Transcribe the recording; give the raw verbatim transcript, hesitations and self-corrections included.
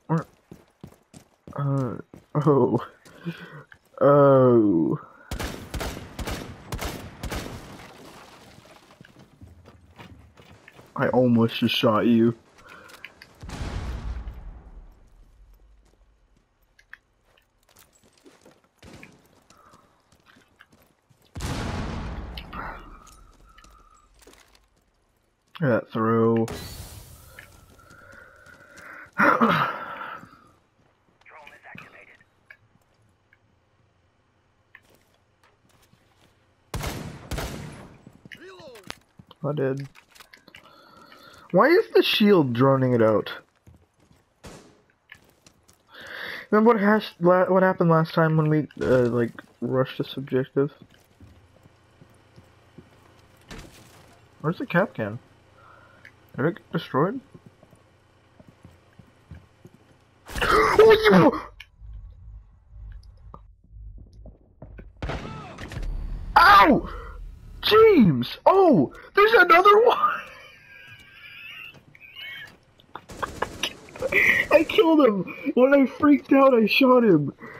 Or, uh, oh. Oh. I almost just shot you. That throw. I did. Why is the shield droning it out? Remember what hash la what happened last time when we uh, like rushed this objective? Where's the cap can? Did it get destroyed? Ow! James! Oh! There's another one! I killed him! When I freaked out, I shot him!